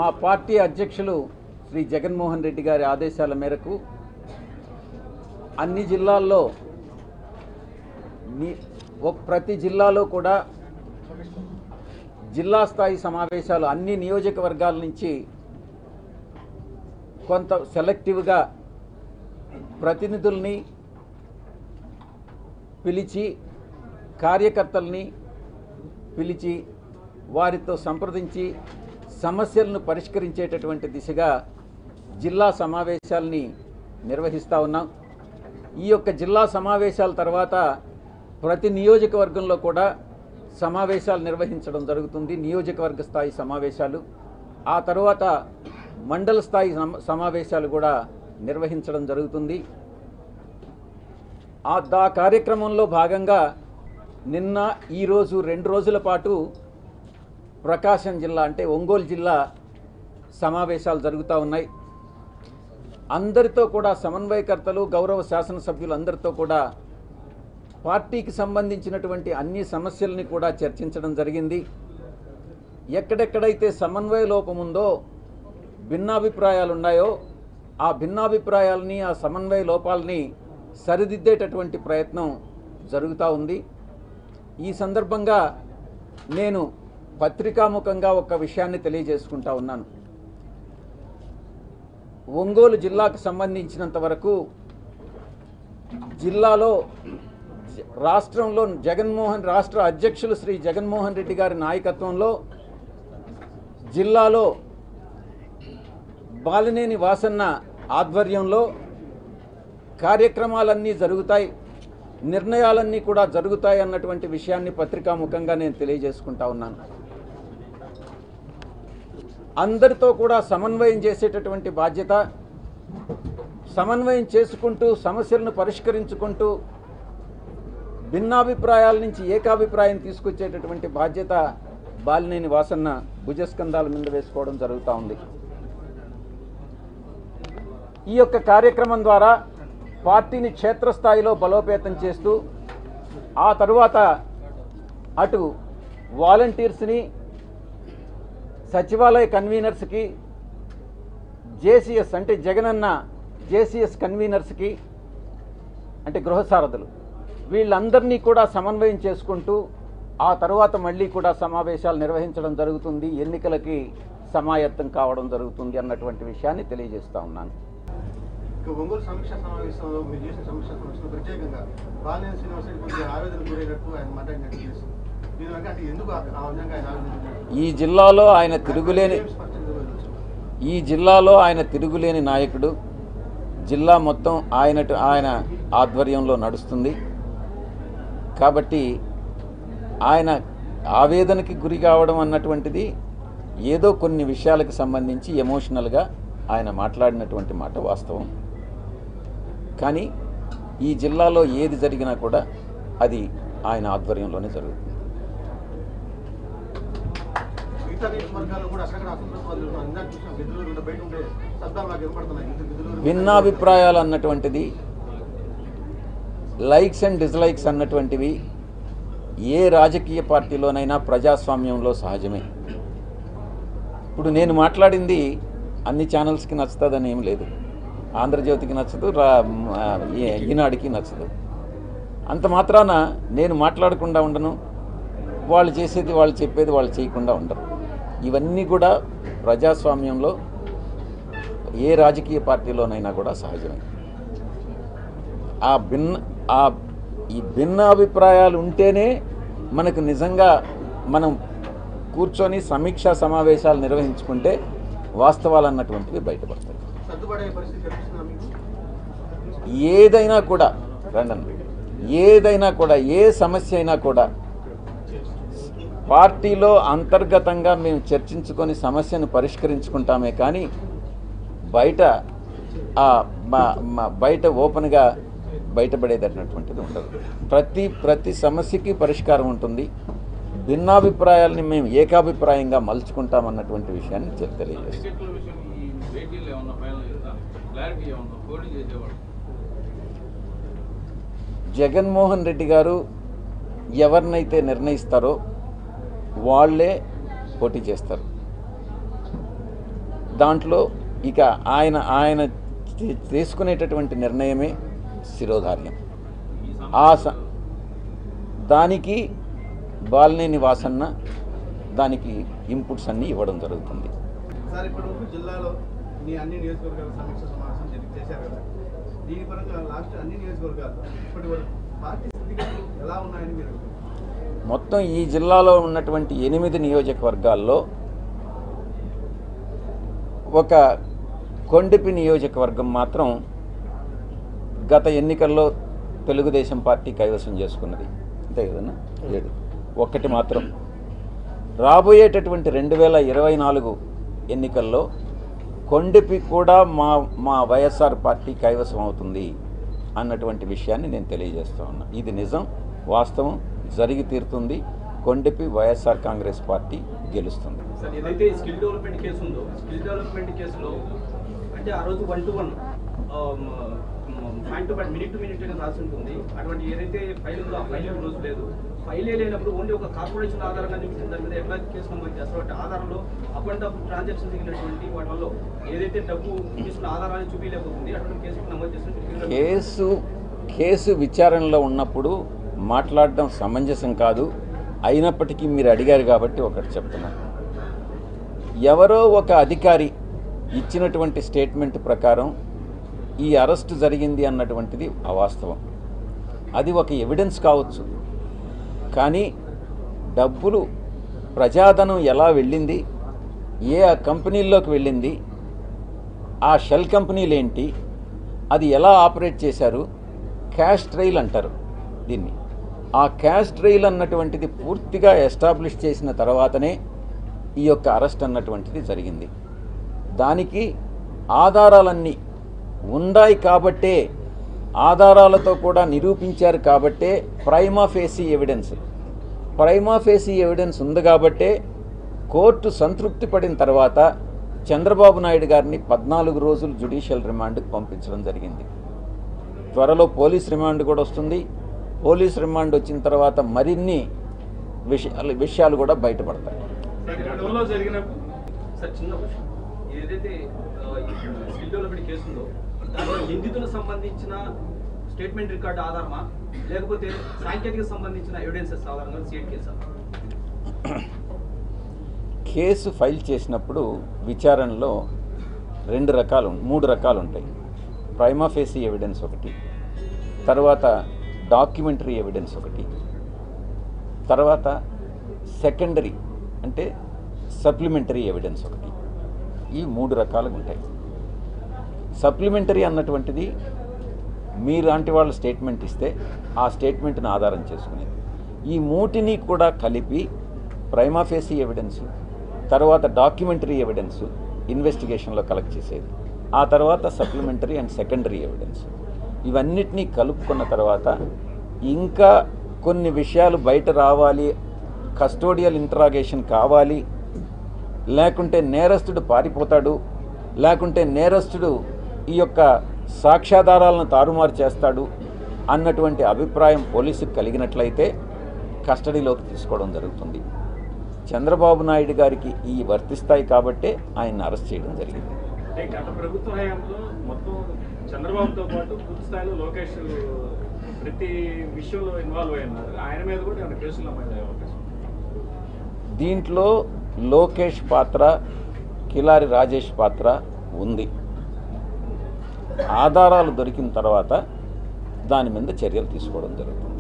మా పార్టీ అధ్యక్షులు శ్రీ జగన్మోహన్ రెడ్డి గారి ఆదేశాల మేరకు అన్ని జిల్లాల్లో ప్రతి జిల్లాలో కూడా జిల్లా స్థాయి సమావేశాలు అన్ని నియోజకవర్గాల నుంచి కొంత సెలెక్టివ్గా ప్రతినిధుల్ని పిలిచి కార్యకర్తల్ని పిలిచి వారితో సంప్రదించి సమస్యలను పరిష్కరించేటటువంటి దిశగా జిల్లా సమావేశాలని నిర్వహిస్తూ ఉన్నాం. ఈ యొక్క జిల్లా సమావేశాల తర్వాత ప్రతి నియోజకవర్గంలో కూడా సమావేశాలు నిర్వహించడం జరుగుతుంది. నియోజకవర్గ స్థాయి సమావేశాలు, ఆ తర్వాత మండల స్థాయి సమావేశాలు కూడా నిర్వహించడం జరుగుతుంది. ఆ కార్యక్రమంలో భాగంగా నిన్న ఈరోజు 2 రోజుల పాటు ప్రకాశం జిల్లా అంటే ఒంగోలు జిల్లా సమావేశాలు జరుగుతూ ఉన్నాయి. అందరితో కూడా సమన్వయకర్తలు, గౌరవ శాసనసభ్యులు అందరితో కూడా పార్టీకి సంబంధించినటువంటి అన్ని సమస్యల్ని కూడా చర్చించడం జరిగింది. ఎక్కడెక్కడైతే సమన్వయ లోపం ఉందో, భిన్నాభిప్రాయాలు ఉన్నాయో, ఆ భిన్నాభిప్రాయాలని, ఆ సమన్వయ లోపాలని సరిదిద్దేటటువంటి ప్రయత్నం జరుగుతూ ఉంది. ఈ సందర్భంగా నేను పత్రికాముఖంగా ఒక విషయాన్ని తెలియజేసుకుంటా ఉన్నాను. ఒంగోలు జిల్లాకు సంబంధించినంత వరకు జిల్లాలో రాష్ట్రంలో రాష్ట్ర అధ్యక్షులు శ్రీ జగన్మోహన్ రెడ్డి గారి నాయకత్వంలో జిల్లాలో బాలినేని వాసన్న ఆధ్వర్యంలో కార్యక్రమాలన్నీ జరుగుతాయి, నిర్ణయాలన్నీ కూడా జరుగుతాయి అన్నటువంటి విషయాన్ని పత్రికాముఖంగా నేను తెలియజేసుకుంటా ఉన్నాను. అందరితో కూడా సమన్వయం చేసేటటువంటి బాధ్యత, సమన్వయం చేసుకుంటూ సమస్యలను పరిష్కరించుకుంటూ భిన్నాభిప్రాయాల నుంచి ఏకాభిప్రాయం తీసుకొచ్చేటటువంటి బాధ్యత బాలినేని వాసన్న భుజస్కంధాల మీద వేసుకోవడం జరుగుతూ ఉంది. ఈ యొక్క కార్యక్రమం ద్వారా పార్టీని క్షేత్రస్థాయిలో బలోపేతం చేస్తూ ఆ తరువాత అటు వాలంటీర్స్ని, సచివాలయ కన్వీనర్స్కి, జేసీఎస్ అంటే జగనన్న జేసీఎస్ కన్వీనర్స్కి అంటే గృహసారథులు, వీళ్ళందరినీ కూడా సమన్వయం చేసుకుంటూ ఆ తర్వాత మళ్ళీ కూడా సమావేశాలు నిర్వహించడం జరుగుతుంది, ఎన్నికలకి సమాయత్తం కావడం జరుగుతుంది అన్నటువంటి విషయాన్ని తెలియజేస్తూ ఉన్నాను. ఒంగోలు సమీక్షా సమావేశంలో మీరు చేసిన సమీక్షా సమావేశంలో ప్రత్యేకంగా బాలినేని శ్రీనివాసరెడ్డి గురించి ఆవేదన గురైనట్టు ఆయన మాట్లాడినట్టు చేసి ఎందుకు ఆ విధంగా ఆయన ఈ జిల్లాలో ఆయన తిరుగులేని నాయకుడు. జిల్లా మొత్తం ఆయన ఆధ్వర్యంలో నడుస్తుంది కాబట్టి ఆయన ఆవేదనకి గురి కావడం అన్నటువంటిది ఏదో కొన్ని విషయాలకు సంబంధించి ఎమోషనల్గా ఆయన మాట్లాడినటువంటి మాట వాస్తవం. కానీ ఈ జిల్లాలో ఏది జరిగినా కూడా అది ఆయన ఆధ్వర్యంలోనే జరుగుతుంది. భిన్నాభిప్రాయాలు అన్నటువంటిది, లైక్స్ అండ్ డిస్లైక్స్ అన్నటువంటివి ఏ రాజకీయ పార్టీలోనైనా ప్రజాస్వామ్యంలో సహజమే. ఇప్పుడు నేను మాట్లాడింది అన్ని ఛానల్స్కి నచ్చుతుందని ఏం లేదు. ఆంధ్రజ్యోతికి నచ్చదు, ఈనాడుకి నచ్చదు. అంత మాత్రాన నేను మాట్లాడకుండా ఉండను, వాళ్ళు చేసేది వాళ్ళు చెప్పేది వాళ్ళు చేయకుండా ఉండరు. ఇవన్నీ కూడా ప్రజాస్వామ్యంలో ఏ రాజకీయ పార్టీలోనైనా కూడా సహజమే. ఈ భిన్న అభిప్రాయాలు ఉంటేనే మనకు నిజంగా మనం కూర్చొని సమీక్షా సమావేశాలు నిర్వహించుకుంటే వాస్తవాలు అన్నటువంటివి బయటపడతాయి. ఏదైనా కూడా ఏ సమస్య అయినా కూడా పార్టీలో అంతర్గతంగా మేము చర్చించుకొని సమస్యను పరిష్కరించుకుంటామే కానీ బయట ఓపెన్గా బయటపడేదన్నటువంటిది ఉండదు. ప్రతి సమస్యకి పరిష్కారం ఉంటుంది. భిన్నాభిప్రాయాలని మేము ఏకాభిప్రాయంగా మలుచుకుంటామన్నటువంటి విషయాన్ని తెలియజేస్తాం. జగన్మోహన్ రెడ్డి గారు ఎవరినైతే నిర్ణయిస్తారో వాళ్ళే పోటీ చేస్తారు. దాంట్లో ఇక ఆయన తీసుకునేటటువంటి నిర్ణయమే శిరోధార్యం. దానికి బాలినేని వాసన్న దానికి ఇన్పుట్స్ అన్నీ ఇవ్వడం జరుగుతుంది. సార్, ఇప్పటి వరకు జిల్లాలో మీ అన్ని నియోజకవర్గాల సమీక్ష సమావేశం చేశారు కదా, దీని పరంగా లాస్ట్ అన్ని నియోజకవర్గాల్లో ఇప్పటి వరకు పార్టీ స్థితిగతులు ఎలా ఉన్నాయని మీరు? మొత్తం ఈ జిల్లాలో ఉన్నటువంటి 8 నియోజకవర్గాల్లో ఒక కొండపి నియోజకవర్గం మాత్రం గత ఎన్నికల్లో తెలుగుదేశం పార్టీ కైవసం చేసుకున్నది, అంతే కదన్నా, 7. ఒక్కటి మాత్రం రాబోయేటటువంటి 2024 ఎన్నికల్లో కొండపి కూడా మా వైఎస్ఆర్ పార్టీ కైవసం అవుతుంది అన్నటువంటి విషయాన్ని నేను తెలియజేస్తూ ఉన్నా. ఇది నిజం, వాస్తవం, జరిగి తీరుతుంది. కొండపి వైఎస్ఆర్ కాంగ్రెస్ పార్టీ గెలుస్తుంది. సార్, ఏదైతే స్కిల్ డెవలప్మెంట్ కేసు ఉందో, స్కిల్ డెవలప్మెంట్ కేసులో అంటే ఆ రోజు 1-to-1 point to point, minute to minute రాసి ఉంటుంది. అటువంటి ఏదైతే ఫైల్ ఉందో ఆ ఫైల్ రోజు లేదు. ఫైలే లేనప్పుడు ఓన్లీ ఒక కార్పొరేషన్ ఆధారంగా చూపించిన దాని మీద ఎఫ్ఐఆర్ కేసు నమోదు చేస్తారు. వాటి ఆధారంలో అప్ అండ్ డబ్బు ట్రాన్సాక్షన్ జరిగినటువంటి వాటి వల్ల ఏదైతే డబ్బు తీసుకున్న ఆధారాన్ని చూపించలేకపోతుంది, అటువంటి కేసు నమోదు చేస్తున్న కేసు విచారణలో ఉన్నప్పుడు మాట్లాడడం సమంజసం కాదు. అయినప్పటికీ మీరు అడిగారు కాబట్టి ఒకటి చెప్తున్నాను. ఎవరో ఒక అధికారి ఇచ్చినటువంటి స్టేట్మెంట్ ప్రకారం ఈ అరెస్ట్ జరిగింది అన్నటువంటిది అవాస్తవం. అది ఒక ఎవిడెన్స్ కావచ్చు, కానీ డబ్బులు ప్రజాధనం ఎలా వెళ్ళింది, ఏ కంపెనీల్లోకి వెళ్ళింది, ఆ షెల్ కంపెనీలు ఏంటి, అది ఎలా ఆపరేట్ చేశారు, క్యాష్ ట్రైల్ అంటారు దీన్ని. ఆ క్యాష్ ట్రైల్ అన్నటువంటిది పూర్తిగా ఎస్టాబ్లిష్ చేసిన తర్వాతనే ఈ యొక్క అరెస్ట్ అన్నటువంటిది జరిగింది. దానికి ఆధారాలన్నీ ఉన్నాయి కాబట్టే, ఆధారాలతో కూడా నిరూపించారు కాబట్టే ప్రైమా ఫేసీ ఎవిడెన్స్ ఉంది కాబట్టే కోర్టు సంతృప్తి పడిన తర్వాత చంద్రబాబు నాయుడు గారిని 14 రోజులు జ్యుడిషియల్ రిమాండ్కి పంపించడం జరిగింది. త్వరలో పోలీస్ రిమాండ్ కూడా వస్తుంది. పోలీస్ రిమాండ్ వచ్చిన తర్వాత మరిన్ని విషయాలు కూడా బయటపడతాయి. ఏదైతే స్కిల్ డెవలప్మెంట్ కేసు ఉందో దాంట్లో నిందితులకు సంబంధించిన స్టేట్మెంట్ రికార్డు ఆధారమా, లేకపోతే సాంకేతిక సంబంధించిన ఎవిడెన్సెస్ ఆధారంగా సీట్ కేసా? కేసు ఫైల్ చేసినప్పుడు విచారణలో 3 రకాలు ఉంటాయి. ప్రైమా ఫేసీ ఎవిడెన్స్ ఒకటి, తర్వాత డాక్యుమెంటరీ ఎవిడెన్స్ ఒకటి, తర్వాత సెకండరీ అంటే సప్లిమెంటరీ ఎవిడెన్స్ ఒకటి. ఈ 3 రకాలుగా ఉంటాయి. సప్లిమెంటరీ అన్నటువంటిది మీలాంటి వాళ్ళు స్టేట్మెంట్ ఇస్తే ఆ స్టేట్మెంట్ని ఆధారం చేసుకునేది. ఈ 3ని కూడా కలిపి ప్రైమా ఫేసీ ఎవిడెన్స్, తర్వాత డాక్యుమెంటరీ ఎవిడెన్స్ ఇన్వెస్టిగేషన్లో కలెక్ట్ చేసేది, ఆ తర్వాత సప్లిమెంటరీ అండ్ సెకండరీ ఎవిడెన్స్. ఇవన్నిటినీ కలుపుకున్న తర్వాత ఇంకా కొన్ని విషయాలు బయట రావాలి, కస్టోడియల్ ఇంటరాగేషన్ కావాలి, లేకుంటే నేరస్తుడు పారిపోతాడు, లేకుంటే నేరస్తుడు ఈ యొక్క సాక్ష్యాధారాలను తారుమారు చేస్తాడు అన్నటువంటి అభిప్రాయం పోలీసుకు కలిగినట్లయితే కస్టడీలోకి తీసుకోవడం జరుగుతుంది. చంద్రబాబు నాయుడు గారికి ఈ వర్తిస్తాయి కాబట్టే ఆయన్ని అరెస్ట్ చేయడం జరిగింది. గత ప్రభుత్వ హయాంలో మొత్తం చంద్రబాబుతో పాటు పూర్తి స్థాయిలో లోకేష్ ప్రతి విషయంలో ఇన్వాల్వ్ అయినారు. ఆయన మీద కూడా ఏమైనా కేసులు నమోదయ్యే అవకాశం? దీంట్లో లోకేష్ పాత్ర, కిలారి రాజేష్ పాత్ర ఉంది. ఆధారాలు దొరికిన తర్వాత దాని మీద చర్యలు తీసుకోవడం జరుగుతుంది.